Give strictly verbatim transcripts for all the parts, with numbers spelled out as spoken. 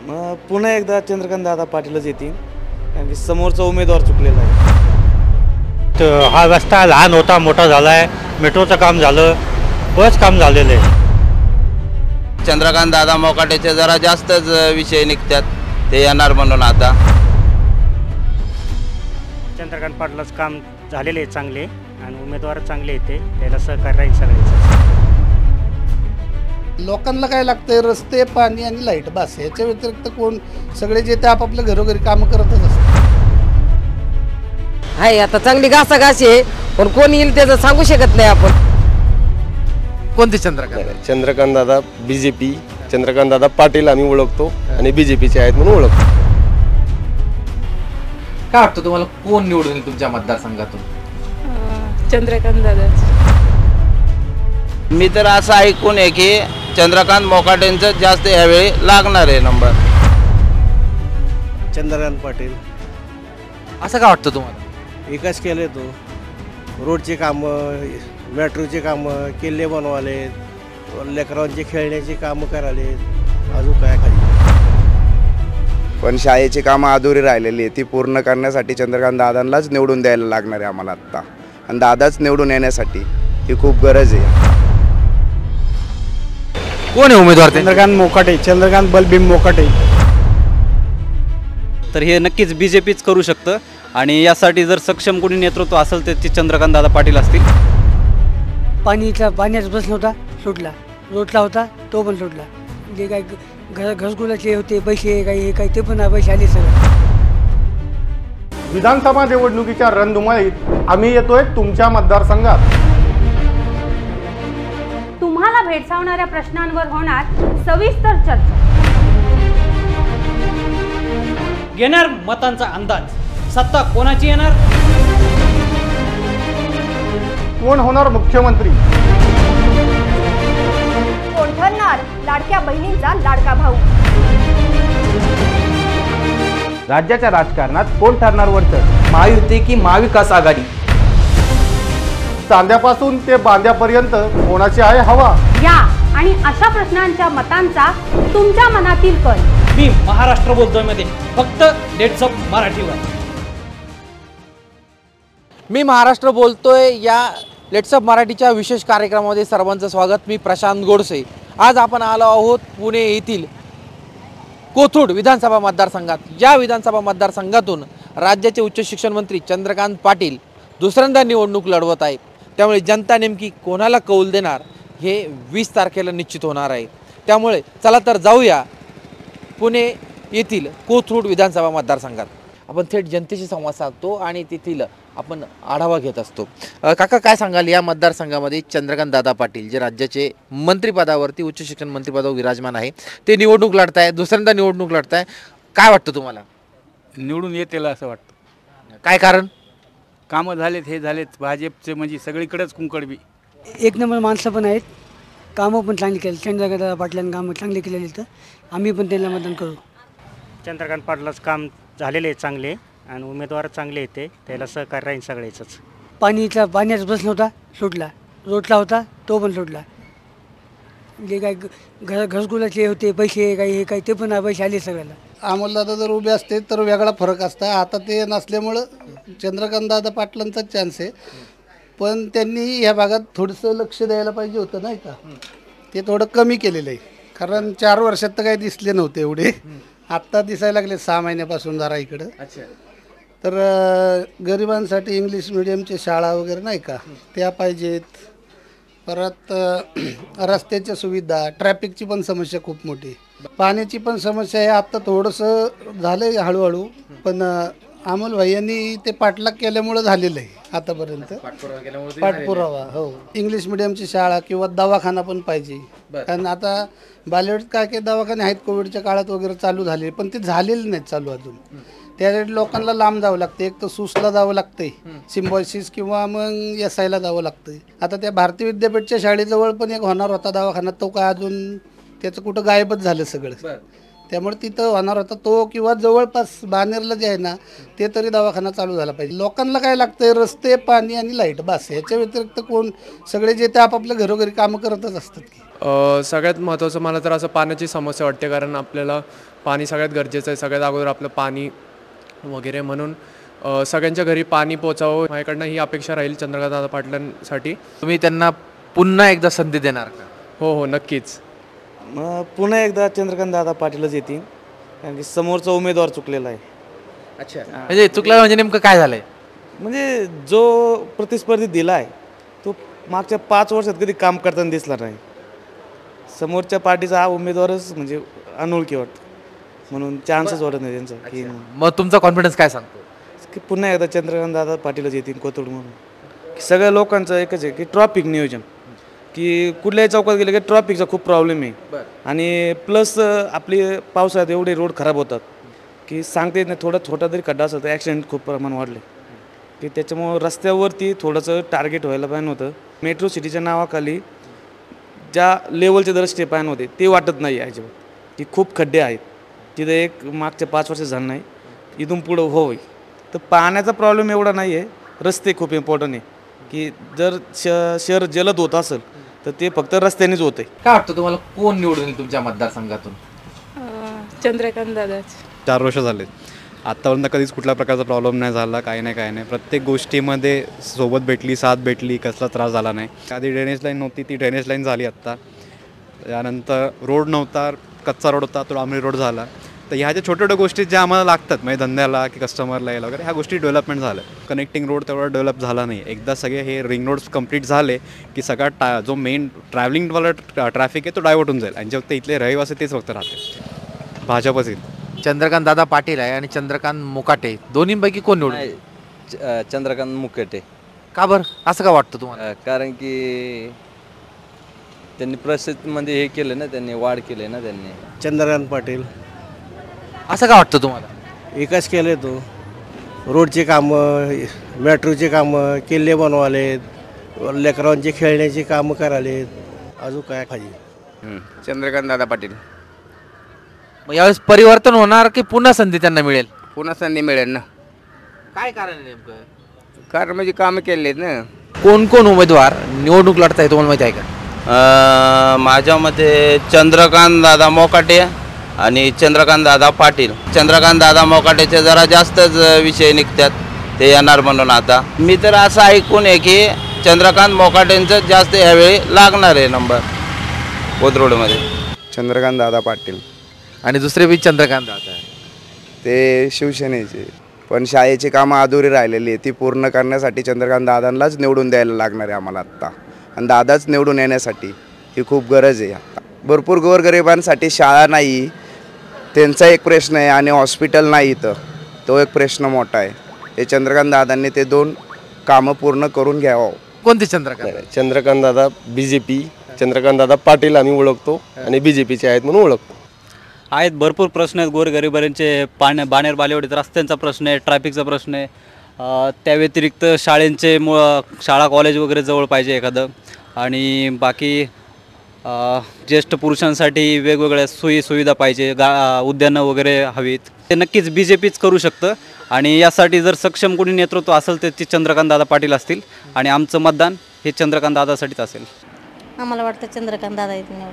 मग पुन्हा एकदा चंद्रकांत दादा पाटीलच येतील कारण की समोरचा उमेदवार चुकलेला आहे. तर हा रस्ता लहान होता मोठा झाला आहे, मेट्रोचं काम झालं, बस काम झालेलं आहे. चंद्रकांत दादा मोकाटेचे जरा जास्तच विषय निघतात, ते येणार म्हणून आता चंद्रकांत पाटलाच काम झालेले आहे चांगले आणि उमेदवार चांगले येते, त्याला सहकार्य राहील सगळ्यांचं. लोकांना काय लागतंय? रस्ते, पाणी आणि लाईट, बस. याच्या व्यतिरिक्त कोण? सगळे जे ते आपापल्या घरोघरी कामं करतच असतात. आहे आता चांगली घासाघाशी आहे, पण कोण येईल त्याचं सांगू शकत नाही आपण. कोणते चंद्रकांत? चंद्रकांत दादा बीजेपी, चंद्रकांत दादा पाटील आम्ही ओळखतो आणि बीजेपीचे आहेत म्हणून ओळखतो. काय वाटतं तुम्हाला कोण निवडून येईल तुमच्या मतदारसंघातून? चंद्रकांत दादाच. मी तर असं ऐकून आहे की चंद्रकांत मोकाटेंचं जास्त यावेळी लागणार आहे नंबर. चंद्रकांत पाटील. असं काय वाटतं तुम्हाला? विकास केले तो, रोडचे कामं, मेट्रोचे कामं, किल्ले बनवाले, लेकरांचे खेळण्याची कामं कराले, अजून काय खाली. पण शाळेची कामं अधुरी राहिलेली आहे, ती पूर्ण करण्यासाठी चंद्रकांत दादांनाच निवडून द्यायला लागणार आहे आम्हाला आत्ता. आणि दादाच निवडून येण्यासाठी ही खूप गरज आहे. कोण आहे उमेदवार? चंद्रकांत मोकाटे, चंद्रकांत बलभीम मोकाटे. तर हे नक्कीच बी जे पीच करू शकतं आणि यासाठी जर सक्षम कोणी नेतृत्व असेल तर ते चंद्रकांत दादा पाटील असतील. पाणीचा पाण्याचा प्रश्न होता, सुटला. रोडला होता, तो पण सुटला. जे काही घर घरकुलाचे होते पैसे, काही काही ते पण पैसे आले सगळे. विधानसभा निवडणुकीच्या रणधुमाळीत आम्ही येतोय तुमच्या मतदारसंघात. तुम्हाला भेडसावणाऱ्या प्रश्नांवर होणार सविस्तर चर्चा. घेणार मतांचा अंदाज, सत्ता कोणाची येणार, कोण होणार मुख्यमंत्री, कोण ठरणार लाडक्या बहिणींचा लाडका भाऊ. राज्याच्या राजकारणात कोण ठरणार वरचढ, महायुती की महाविकास आघाडी? चांद्यापासून ते बांद्यापर्यंत कोणाची आहे हवा? या आणि अशा प्रश्नांच्या मतांचा तुमच्या मनातील कल. मी महाराष्ट्र बोलतोय मध्ये फक्त डेट्स ऑफ मराठीवर. मी महाराष्ट्र बोलतोय या लेट्स ऑफ मराठीच्या विशेष कार्यक्रमामध्ये सर्वांचं स्वागत. मी प्रशांत गोडसे. आज आपण आलो आहोत पुणे येथील कोथरूड विधानसभा मतदारसंघात. या विधानसभा मतदारसंघातून राज्याचे उच्च शिक्षण मंत्री चंद्रकांत पाटील दुसऱ्यांदा निवडणूक लढवत आहे. त्यामुळे जनता नेमकी कोणाला कौल देणार हे वीस तारखेला निश्चित होणार आहे. त्यामुळे चला तर जाऊया पुणे येथील कोथरूड विधानसभा मतदारसंघात. आपण थेट जनतेशी संवाद साधतो आणि तेथील आपण आढावा घेत असतो. काका, काय सांगाल या मतदारसंघामध्ये चंद्रकांत दादा पाटील जे राज्याचे मंत्रिपदावरती उच्च शिक्षण मंत्रिपदावर विराजमान आहे, ते निवडणूक लढताय, दुसऱ्यांदा निवडणूक लढताय, काय वाटतं तुम्हाला? निवडून येतील असं वाटतं. काय कारण? कामं झालेत, हे झालेत भाजपचे, म्हणजे सगळीकडेच कुंकडबी. एक नंबर माणसं पण आहेत, कामं पण चांगली केली. चंद्रकांत दादा पाटलांनी कामं चांगली केलेली, तर आम्ही पण त्यांना मतदान करू. चंद्रकांत पाटलाच काम झालेले आहे चांगले आणि उमेदवार चांगले येते, त्याला सहकार्य राहील सगळ्याचंच. पाणीचा पाण्याचा प्रश्न होता, सुटला. रोडला होता, तो पण सुटला. जे काही घर घरकुलाचे होते पैसे, काही काही ते पण पैसे आले सगळ्याला. अमोलदादा जर उभे असते तर वेगळा फरक असता. आता ते नसल्यामुळं चंद्रकांत दादा पाटलांचाच चान्स आहे. पण त्यांनी ह्या भागात थोडंसं लक्ष द्यायला पाहिजे होतं, नाही का? ते थोडं कमी केलेलं आहे. कारण चार वर्षात तर काही दिसले नव्हते एवढे, आत्ता दिसायला लागले सहा महिन्यापासून जरा इकडं. तर गरिबांसाठी इंग्लिश मिडियमच्या शाळा वगैरे नाही का, त्या पाहिजेत. परत रस्त्याच्या सुविधा, ट्रॅफिकची पण समस्या खूप मोठी, पाण्याची पण समस्या आहे. आत्ता थोडंसं झालं आहे हळूहळू, पण अमोल भैयांनी ते पाठलाग केल्यामुळं झालेलं आहे आतापर्यंत. पाठपुरावा, हो. इंग्लिश मिडियमची शाळा किंवा दवाखाना पण पाहिजे. कारण आता बालेवाडीत काय काय दवाखाने आहेत कोविडच्या काळात वगैरे चालू झाले, पण ते झालेले नाहीत चालू अजून. त्यासाठी लोकांना लांब जावं लागतं. एक तर सूसला जावं लागतंय, सिम्बॉयसिस किंवा मग एस आयला जावं लागतंय. आता त्या भारतीय विद्यापीठच्या शाळेजवळ पण एक होणार होता दवाखाना, तो काय अजून त्याचं कुठं गायबच झालं सगळं. त्यामुळे तिथं होणार होता तो, किंवा जवळपास बानेरला जे आहे ना ते तरी दवाखाना चालू झाला पाहिजे. लोकांना काय लागतंय? रस्ते, पाणी आणि लाईट, बस. याच्या व्यतिरिक्त कोण? सगळे जे ते आपापल्या घरोघरी कामं करतच असतात की. अ, सगळ्यात महत्त्वाचं मला तर असं पाण्याची समस्या वाटते, कारण आपल्याला पाणी सगळ्यात गरजेचं आहे. सगळ्यात अगोदर आपलं पाणी वगैरे, म्हणून अ, सगळ्यांच्या घरी पाणी पोचावं माझ्याकडनं ही अपेक्षा राहील चंद्रकांतदादा पाटलांसाठी. तुम्ही त्यांना पुन्हा एकदा संधी देणार का? हो हो नक्कीच. मग पुन्हा एकदा चंद्रकांतदादा पाटीलच येतील, कारण की समोरचा उमेदवार चुकलेला आहे. अच्छा, म्हणजे चुकला म्हणजे नेमकं काय झालंय? म्हणजे जो प्रतिस्पर्धी दिला आहे तो मागच्या पाच वर्षात कधी काम करताना दिसला नाही. समोरच्या पार्टीचा हा उमेदवारच म्हणजे अनोळखी वाटतो, म्हणून चान्सच वाटत नाही त्यांचा. की मग तुमचा कॉन्फिडन्स काय सांगतो की पुन्हा एकदा चंद्रकांतदादा पाटीलच येतील कोथरूड म्हणून. सगळ्या लोकांचं एकच आहे की ट्रॉफिक नियोजन, की कुठल्याही चौकात गेलं की ट्रॉफिकचा खूप प्रॉब्लेम आहे. आणि प्लस आपली पावसाळ्यात एवढे रोड खराब होतात की सांगता येत नाही. थोडा छोटा जरी खड्डा असेल तर ॲक्सिडेंट खूप प्रमाण वाढले, की त्याच्यामुळं रस्त्यावरती थोडंसं टार्गेट व्हायला पाहिजे होतं. मेट्रो सिटीच्या नावाखाली ज्या लेवलचे दर स्टेपायन होते ते वाटत नाही आहे अजिबात, की खूप खड्डे आहेत. तिथं एक मागच्या पाच वर्ष झालं नाही, इथून पुढं होय. तर पाण्याचा प्रॉब्लेम एवढा नाही आहे, रस्ते खूप इम्पॉर्टंट आहे. की जर श शहर जलद होत असेल तर ते फक्त रस्त्यानेच होते. काय वाटतं तुम्हाला, कोण निवडून येईल तुमच्या मतदारसंघातून? चंद्रकांत दादाच. चार वर्ष झाले, आत्तापर्यंत कधीच कुठल्या प्रकारचा प्रॉब्लेम नाही झाला, काही नाही काही नाही. प्रत्येक गोष्टीमध्ये सोबत भेटली, साथ भेटली, कसला त्रास झाला नाही. आधी ड्रेनेज लाईन नव्हती, ती ड्रेनेज लाईन झाली आत्ता. त्यानंतर रोड नव्हता, कच्चा रोड होता, तो डांबरी रोड झाला. तर ह्या ज्या छोट्या छोट्या गोष्टी ज्या आम्हाला लागतात, म्हणजे धंद्याला की कस्टमरला यायला वगैरे, ह्या गोष्टी डेव्हलपमेंट झाल्या. कनेक्टिंग रोड तेवढा डेव्हलप झाला नाही. एकदा सगळे हे रिंग रोड्स कंप्लीट झाले की सगळा टा जो मेन ट्रॅव्हलिंगवाला ट्रॅफिक आहे तो डायव्हर्ट होऊन जाईल, आणि जे फक्त इथले रहिवासी तेच फक्त राहते. भाजपच येईल. चंद्रकांत दादा पाटील आहे आणि चंद्रकांत मोकाटे, दोन्हीपैकी कोण निवडून? चंद्रकांत मुकेटे. का बरं असं का वाटतं तुम्हाला? कारण की त्यांनी प्रसिद्धमध्ये हे केलं ना, त्यांनी वाढ केली ना त्यांनी. चंद्रकांत पाटील. असं का वाटतं तुम्हाला? विकास केले तो, रोडचे कामं, मेट्रोचे कामं, किल्ले बनवालेत, लेकरांचे खेळण्याची कामं करालेत. अजून काय पाहिजे? चंद्रकांत दादा पाटील. मग यावेळेस परिवर्तन होणार की पुन्हा संधी त्यांना मिळेल? पुन्हा संधी मिळेल ना. काय कारण आहे नेमकं? कारण म्हणजे कामं केले आहेत ना. कोण कोण उमेदवार निवडणूक लढताय तुम्हाला माहिती आहे का? माझ्या मते चंद्रकांत दादा मोकाटे आणि चंद्रकांत दादा पाटील. चंद्रकांत दादा मोकाटेचे जरा जास्तच विषय निघतात, ते येणार म्हणून. आता मी तर असं ऐकून आहे की चंद्रकांत मोकाटेंचं जास्त यावेळी लागणार आहे नंबर कोथरूडमध्ये. चंद्रकांत दादा पाटील. आणि दुसरे बी चंद्रकांत दादा ते शिवसेनेचे, पण शाळेची कामं अधुरी राहिलेली आहे, ती पूर्ण करण्यासाठी चंद्रकांत दादांनाच निवडून द्यायला लागणार आहे आम्हाला आत्ता. आणि दादाच निवडून येण्यासाठी ही खूप गरज आहे आत्ता. भरपूर गोरगरिबांसाठी शाळा नाही, त्यांचा एक प्रश्न आहे, आणि हॉस्पिटल नाही इथं, तो एक प्रश्न मोठा आहे. हे चंद्रकांत दादांनी ते दोन कामं पूर्ण करून घ्यावं. कोणते Chandrakant? Chandrakant Dada B J P, Chandrakant Dada Patil आम्ही ओळखतो, आणि बी जे पीचे आहेत म्हणून ओळखतो. आहेत भरपूर प्रश्न आहेत गोरगरिबांचे. पाण्या बाणेर बालेवाडीत रस्त्यांचा प्रश्न आहे, ट्रॅफिकचा प्रश्न आहे. त्या व्यतिरिक्त शाळेंचे मु शाळा कॉलेज वगैरे जवळ पाहिजे एखादं. आणि बाकी ज्येष्ठ पुरुषांसाठी वेगवेगळ्या सोयी सुविधा पाहिजे, गा उद्यानं वगैरे हवीत. ते नक्कीच बी जे पीच करू शकतं, आणि यासाठी जर सक्षम कोणी नेतृत्व असेल तर ते चंद्रकांत दादा पाटील असतील, आणि आमचं मतदान हे चंद्रकांत दादासाठीच असेल. आम्हाला वाटतं चंद्रकांत दादा येतील.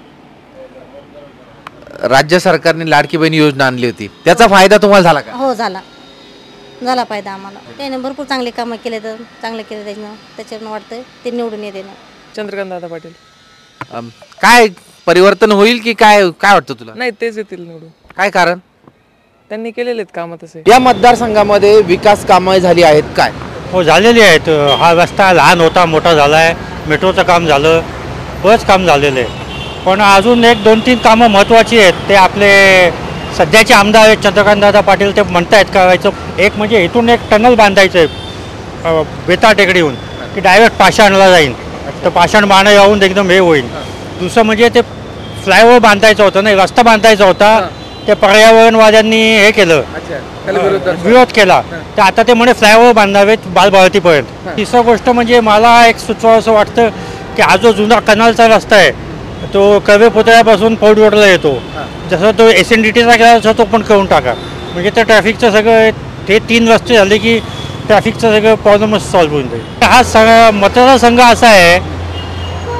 राज्य सरकारने लाडकी बहीण योजना आणली होती, त्याचा फायदा तुम्हाला झाला का? हो झाला, झाला फायदा आम्हाला. त्याने भरपूर चांगले कामं केले, तर चांगले केले त्याच्यानं, त्याच्यानं वाटतं ते निवडून येते ना. चंद्रकांत दादा पाटील. काय परिवर्तन होईल की काय काय वाटतं तुला? नाही, तेच येतील निवडून. काय कारण? त्यांनी केलेले आहेत कामं तसे. या मतदारसंघामध्ये विकास कामं झाली आहेत काय? हो झालेली आहेत. हा रस्ता लहान होता, मोठा झाला आहे. मेट्रोचं काम झालं, बरंच काम झालेलं आहे. पण अजून एक दोन तीन कामं महत्त्वाची आहेत. ते आपले सध्याचे आमदार आहेत चंद्रकांतदादा पाटील, ते म्हणत आहेत करायचं. एक म्हणजे इथून एक टनल बांधायचं आहे बेता टेकडीहून, की डायरेक्ट पाषाणला जाईल, तर पाषाण बाणं येऊन एकदम हे होईल. दुसरं म्हणजे ते फ्लायओव्हर बांधायचं होतं, नाही रस्ता बांधायचा होता, ते पर्यावरणवाद्यांनी हे केलं, विरोध केला. तर आता ते म्हणे फ्लायओव्हर बांधावेत बालभारतीपर्यंत. तिसरं गोष्ट म्हणजे मला एक सुचवावं असं वाटतं की हा जो जुना कनालचा रस्ता आहे तो कवे पुतळ्यापासून फौड रोडला येतो, जसं तो एस एन डी टीचा केला तसा तो पण करून टाका. म्हणजे त्या ट्रॅफिकचं सगळं ते तीन रस्ते झाले की ट्रॅफिकचं सगळं प्रॉब्लेमच सॉल्व्ह होऊन जाईल. हा सगळा मतदारसंघ असा आहे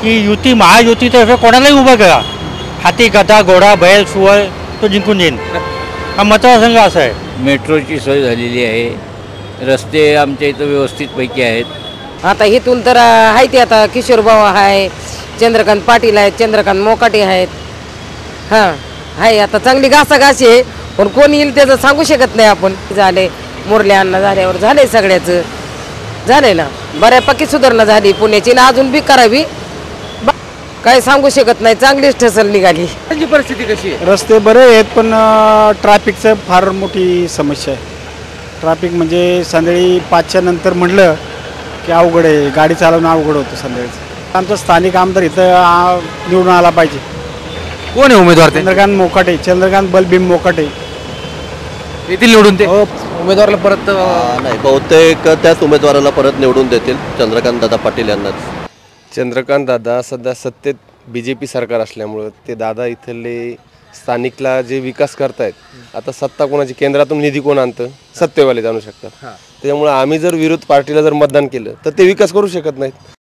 की युती महायुतीतर्फे कोणालाही उभं करा, हाती गदा घोडा बैल सुवळ तो जिंकून येईल. हा मतदारसंघ असा आहे. मेट्रोची सोय झालेली आहे, रस्ते आमच्या इथं व्यवस्थितपैकी आहेत. आता इथून तर आहे ते आता किशोर भाऊ आहे, चंद्रकांत पाटील आहेत, चंद्रकांत मोकाटे आहेत. हां आहे आता चांगली घासाघाशी आहे, पण कोणी येईल त्याचं सांगू शकत नाही आपण. झाले मुरल्या अन्न झाल्यावर झाले सगळ्याचं झाले ना, बऱ्यापैकी सुधारणा झाली पुण्याची ना, अजून बी करावी काय सांगू शकत नाही. चांगलीच ठसल निघाली. त्यांची परिस्थिती कशी आहे? रस्ते बरे आहेत पण ट्रॅफिकचं फार मोठी समस्या आहे. ट्रॅफिक म्हणजे संध्याकाळी पाचच्या नंतर म्हटलं की अवघड आहे, गाडी चालवणं अवघड होतं संध्याकाळचं. आमचा स्थानिक आमदार इथं आ, निवडून आला पाहिजे. कोण आहे उमेदवार? चंद्रकांत मोकाटे, चंद्रकांत बलभीम मोकाटे येथील निवडून ते उमेदवाराला परत नाही, बहुतेक त्याच उमेदवाराला परत निवडून देतील, चंद्रकांत दादा पाटील यांनाच. चंद्रकांत दादा सध्या सत्तेत बी जे पी सरकार असल्यामुळं ते दादा इथले स्थानिकला जे विकास करतायत, आता सत्ता कोणाची केंद्रातून निधी कोण आणतं, सत्तेवाले जाणू शकतात. त्याच्यामुळे आम्ही जर विरोध पार्टीला जर मतदान केलं तर ते विकास करू शकत नाहीत.